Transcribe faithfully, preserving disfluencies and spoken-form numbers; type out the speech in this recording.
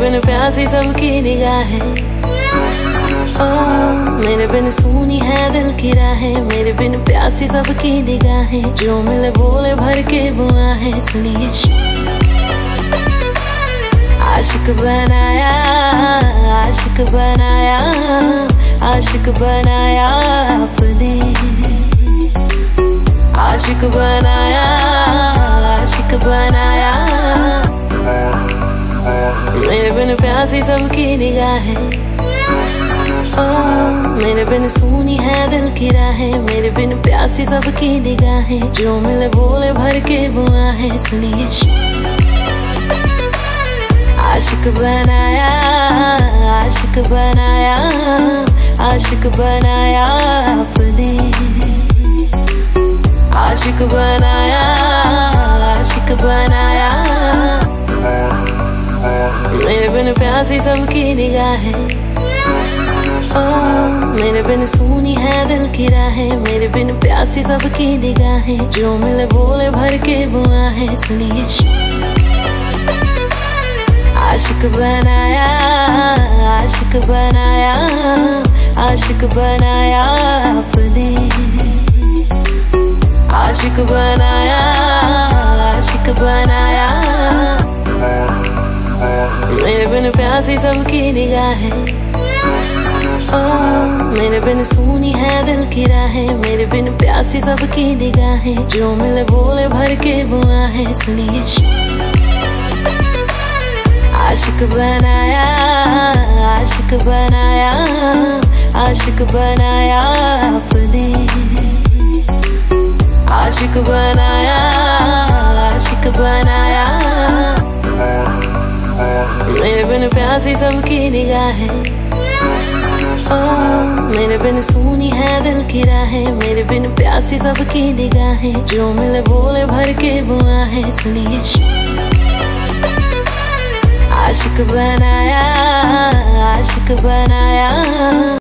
बिन प्यासी सबकी निगाहें, ओ मेरे बिन सूनी है दिल की राहें, मेरे बिन प्यासी सबकी निगाहें, जो मिले बोले भर के बुआहें। सुनिए आशिक बनाया, आशिक बनाया, आशिक बनाया आपने, आशिक बनाया, आशिक बनाया। मेरे बिन प्यासी सबकी निगाहें, ओ मेरे बिन सूनी है दिल की राहें, मेरे बिन प्यासी सबकी निगाहें, जो मिले बोले भर के बुआहें। सुनिए आशिक बनाया, आशिक बनाया, आशिक बनाया आपने, आशिक बनाया, आशिक बनाया। मेरे बिन प्यासी सबकी निगाहें, ओ मेरे बिन सूनी है दिल की राहें, मेरे बिन प्यासी सबकी निगाहें, जो मिले बोले भर के बुआहें। सुनिए आशिक बनाया, आशिक बनाया, आशिक बनाया आपने, आशिक बनाया, आशिक बनाया। मेरे बिन प्यासी सबकी निगाहें, ओ मेरे बिन सूनी है दिल की राहें, मेरे बिन प्यासी सबकी निगाहें, जो मिले बोले भर के बुआहें। सुनिए आशिक बनाया, आशिक बनाया, आशिक बनाया आपने, आशिक बनाया, आशिक बनाया। मेरे बिन प्यासी सबकी निगाहें, ओ मेरे बिन सूनी है दिल की राहें, मेरे बिन प्यासी सबकी निगाहें, जो मिले बोले भर के बुआहें। सुनिए आशिक बनाया, आशिक बनाया।